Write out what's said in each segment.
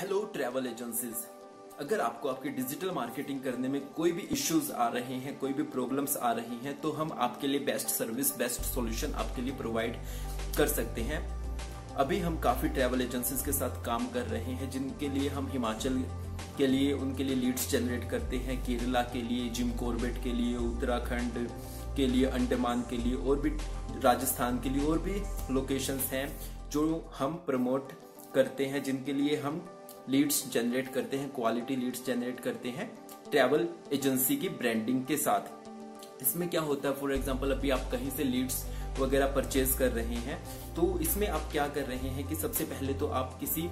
Hello travel agencies. अगर आपको आपकी डिजिटल मार्केटिंग करने में कोई भी इश्यूज आ रहे हैं, कोई भी प्रॉब्लम्स आ रही हैं, तो हम आपके लिए बेस्ट सर्विस, बेस्ट सॉल्यूशन आपके लिए प्रोवाइड कर सकते हैं। अभी हम काफी ट्रैवल एजेंसीज के साथ काम कर रहे हैं, जिनके लिए हम हिमाचल के लिए उनके लिए लीड्स जनरेट करते हैं, केरला के लिए, जिम कॉर्बेट के लिए, उत्तराखंड के लिए, अंडमान के लिए और भी राजस्थान के लिए और भी लोकेशंस हैं जो हम प्रमोट करते हैं, जिनके लिए हम लीड्स जनरेट करते हैं, क्वालिटी लीड्स जनरेट करते हैं ट्रैवल एजेंसी की ब्रांडिंग के साथ। इसमें क्या होता है, फॉर एग्जांपल अभी आप कहीं से लीड्स वगैरह परचेज कर रहे हैं, तो इसमें आप क्या कर रहे हैं कि सबसे पहले तो आप किसी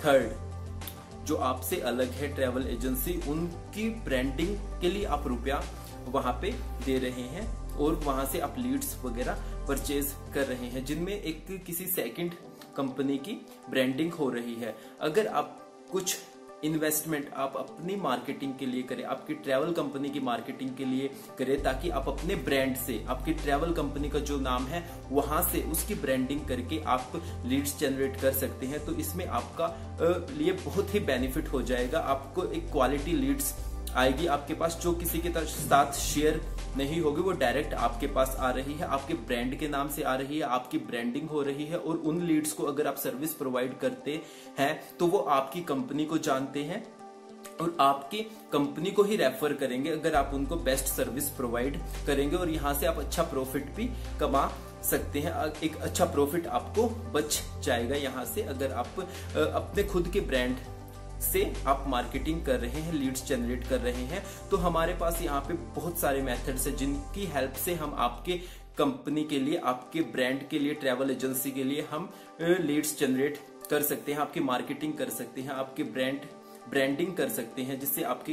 थर्ड जो आपसे अलग है ट्रैवल एजेंसी, उनकी ब्रांडिंग के लिए आप रुपया वहां पे दे रहे हैं और वहां से आप लीड्स वगैरह परचेज कर रहे हैं, जिनमें एक किसी सेकंड कंपनी की ब्रांडिंग हो रही है। अगर आप कुछ इन्वेस्टमेंट आप अपनी मार्केटिंग के लिए करें, आपकी ट्रैवल कंपनी की मार्केटिंग के लिए करें, ताकि आप अपने ब्रांड से, आपकी ट्रैवल कंपनी का जो नाम है वहां से उसकी ब्रांडिंग करके आप लीड्स जनरेट कर सकते हैं, तो इसमें आपका लिए बहुत ही बेनिफिट हो जाएगा। आपको एक क्वालिटी लीड्स आएगी आपके पास, जो किसी के साथ शेयर नहीं होगी, वो डायरेक्ट आपके पास आ रही है, आपके ब्रांड के नाम से आ रही है, आपकी ब्रांडिंग हो रही है। और उन लीड्स को अगर आप सर्विस प्रोवाइड करते हैं तो वो आपकी कंपनी को जानते हैं और आपकी कंपनी को ही रेफर करेंगे अगर आप उनको बेस्ट सर्विस प्रोवाइड करेंगे, और यहाँ से आप अच्छा प्रॉफिट भी कमा सकते हैं। एक अच्छा प्रॉफिट आपको बच जाएगा यहाँ से, अगर आप अपने खुद के ब्रांड से आप मार्केटिंग कर रहे हैं, लीड्स जनरेट कर रहे हैं। तो हमारे पास यहाँ पे बहुत सारे मेथड्स हैं जिनकी हेल्प से हम आपके कंपनी के लिए, आपके ब्रांड के लिए, ट्रैवल एजेंसी के लिए हम लीड्स जनरेट कर सकते हैं, आपकी मार्केटिंग कर सकते हैं, आपके ब्रांडिंग कर सकते हैं, जिससे आपकी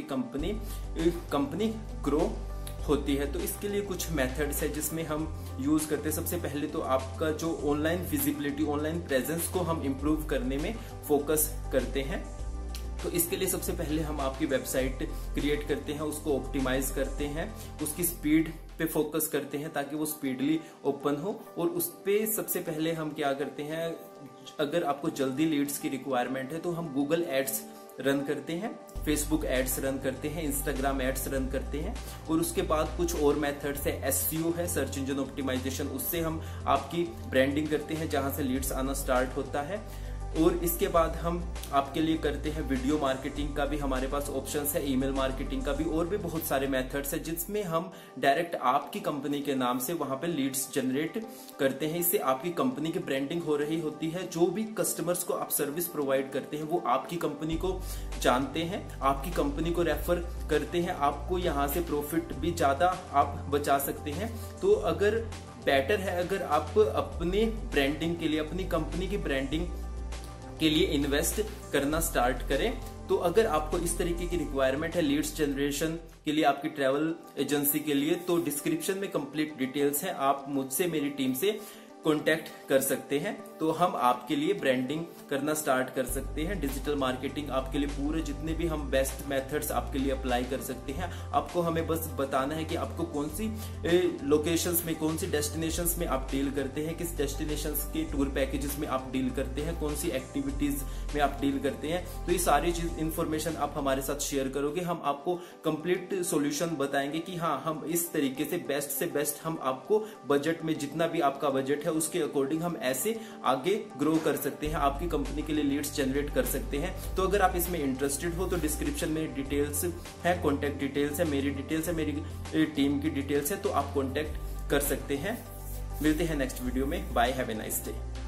कंपनी ग्रो होती है। तो इसके लिए कुछ मेथड्स है जिसमें हम यूज करते हैं। सबसे पहले तो आपका जो ऑनलाइन विजिबिलिटी, ऑनलाइन प्रेजेंस को हम इम्प्रूव करने में फोकस करते हैं। तो इसके लिए सबसे पहले हम आपकी वेबसाइट क्रिएट करते हैं, उसको ऑप्टिमाइज करते हैं, उसकी स्पीड पे फोकस करते हैं ताकि वो स्पीडली ओपन हो। और उस पे सबसे पहले हम क्या करते हैं, अगर आपको जल्दी लीड्स की रिक्वायरमेंट है तो हम गूगल एड्स रन करते हैं, फेसबुक एड्स रन करते हैं, इंस्टाग्राम एड्स रन करते हैं। और उसके बाद कुछ और मेथड्स है, एसईओ है, सर्च इंजन ऑप्टिमाइजेशन, उससे हम आपकी ब्रांडिंग करते हैं जहां से लीड्स आना स्टार्ट होता है। और इसके बाद हम आपके लिए करते हैं वीडियो मार्केटिंग का भी हमारे पास ऑप्शंस है, ईमेल मार्केटिंग का भी, और भी बहुत सारे मेथड्स है जिसमें हम डायरेक्ट आपकी कंपनी के नाम से वहां पे लीड्स जनरेट करते हैं। इससे आपकी कंपनी की ब्रांडिंग हो रही होती है। जो भी कस्टमर्स को आप सर्विस प्रोवाइड करते हैं वो आपकी कंपनी को जानते हैं, आपकी कंपनी को रेफर करते हैं, आपको यहाँ से प्रॉफिट भी ज्यादा आप बचा सकते हैं। तो अगर बेटर है अगर आप अपनी ब्रांडिंग के लिए, अपनी कंपनी की ब्रांडिंग के लिए इन्वेस्ट करना स्टार्ट करें। तो अगर आपको इस तरीके की रिक्वायरमेंट है लीड्स जनरेशन के लिए आपकी ट्रैवल एजेंसी के लिए, तो डिस्क्रिप्शन में कंप्लीट डिटेल्स हैं, आप मुझसे, मेरी टीम से कांटेक्ट कर सकते हैं। तो हम आपके लिए ब्रांडिंग करना स्टार्ट कर सकते हैं, डिजिटल मार्केटिंग आपके लिए पूरे जितने भी हम बेस्ट मेथड्स आपके लिए अप्लाई कर सकते हैं। आपको हमें बस बताना है कि आपको कौन सी लोकेशंस में, कौन सी डेस्टिनेशंस में आप डील करते हैं, किस डेस्टिनेशंस के टूर पैकेजेस में आप डील करते हैं, कौन सी एक्टिविटीज में आप डील करते हैं। तो ये सारी चीज इंफॉर्मेशन आप हमारे साथ शेयर करोगे, हम आपको कंप्लीट सोल्यूशन बताएंगे कि हाँ, हम इस तरीके से बेस्ट हम आपको बजट में, जितना भी आपका बजट है उसके अकॉर्डिंग हम ऐसे आगे ग्रो कर सकते हैं, आपकी कंपनी के लिए लीड्स जनरेट कर सकते हैं। तो अगर आप इसमें इंटरेस्टेड हो तो डिस्क्रिप्शन में डिटेल्स है, कॉन्टेक्ट डिटेल्स है, मेरी डिटेल्स है, मेरी टीम की डिटेल्स है, तो आप कॉन्टेक्ट कर सकते हैं। मिलते हैं नेक्स्ट वीडियो में। Bye, have a nice day.